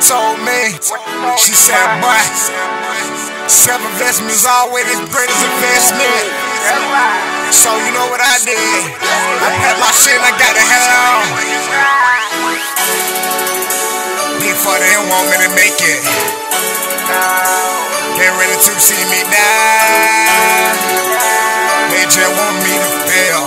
told me, she said, boy, self-investment is always the greatest investment. So you know what I did? I packed my shit and I got the hell on. Before they want me to make it, they ready to see me die. They just want me to fail.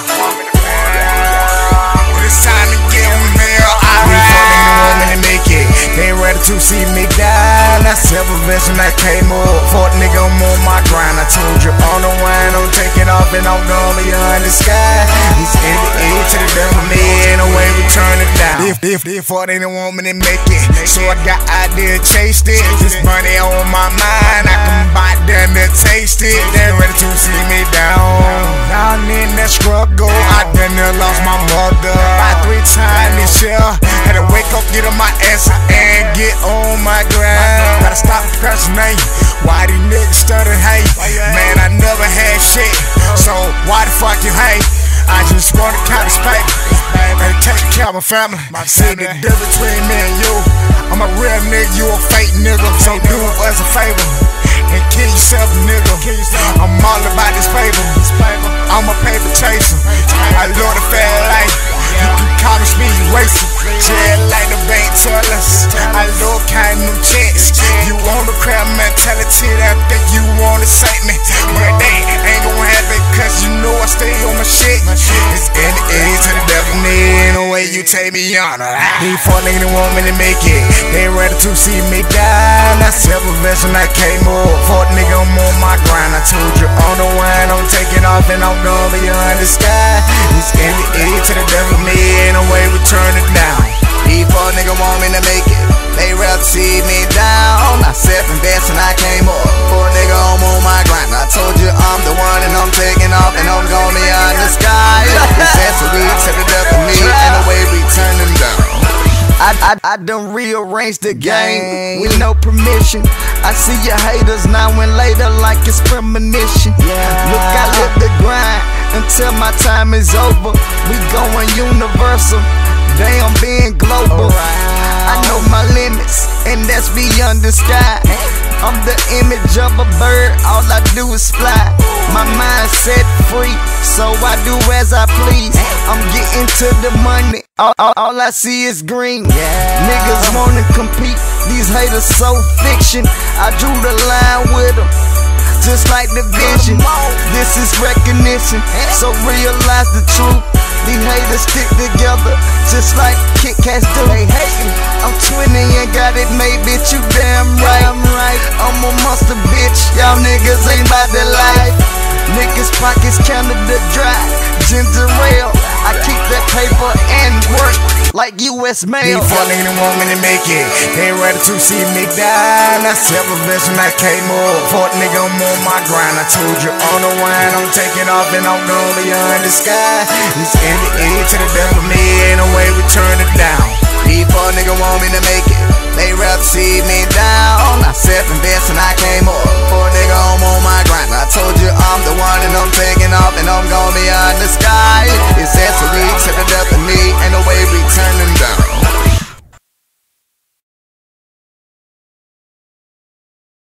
It's time to get them hell. Before they want me to make it, they ready to see me die. Now self-investment I came up. Fuck nigga, I'm on my grind. I told you on the wine, I'm taking off and I'm going beyond the sky. It's in the A to the devil, me ain't no way we turn it down. Before they don't want me to make it, so I got out there chased it. This money on my mind, I can buy them to taste it. They ready to see me down. Down in that struggle, I done lost my mother about 3 times this year. Had to wake up, get on my ass and get on my grind. Gotta stop procrastinating. Why these niggas stuttering hate? Man, I never had shit, so why the fuck you hate? I just wanna count this paper and take care of my family. See the difference between me and you. I'm a real nigga, you a fake nigga. So do us a favor and kill yourself, nigga. I'm all about this paper. I'm a paper chaser. I love the fair life. You can call me speed racer. Yeah, like the bank tellers. I love counting them checks. You want the crab mentality that think you wanna save me, but they ain't gonna happen, cause you know I stay on my shit. It's in the A to the devil, ain't no way you take me on. These fuck niggas want me to make it, they ready to see me die. Now self-investment I came up. Fuck nigga, I'm on my grind. I told you on the wine, I'm taking off and I'm going beyond the sky. It's in the A to the devil, ain't no way we turn it down. These fuck niggas want me to make it, they rather see me down. I self-invest and I came up. Fuck nigga, I'm on my grind. I told you I'm the one and I'm taking off and I'm going beyond the sky. Accessory to the death of me and the way we turn them down. I done rearranged the game with no permission. I see your haters now and later like it's premonition. Look, I live the grind until my time is over. We going universal, damn being global. I know my limits, and that's beyond the sky. I'm the image of a bird, all I do is fly. My mind set free, so I do as I please. I'm getting to the money, all I see is green. Niggas wanna compete, these haters so fiction. I drew the line with them, just like the vision. This is recognition, so realize the truth. These haters stick together, just like Kit Kats do. They hatin'. I'm 20 and got it made, bitch, you damn right. I'm a monster, bitch, y'all niggas ain't bout that life. Niggas pockets Canada dry, ginger ale. I keep that paper and work like US mail. These fuck niggas want me to make it, they ready to see me die. Now self-investment I came up. Fuck nigga, I'm on my grind. I told you on the wine, I'm taking off and I'm going beyond the sky. It's in the A to the devil, me ain't no way we turn it down. These fuck niggas want me to make it, they ready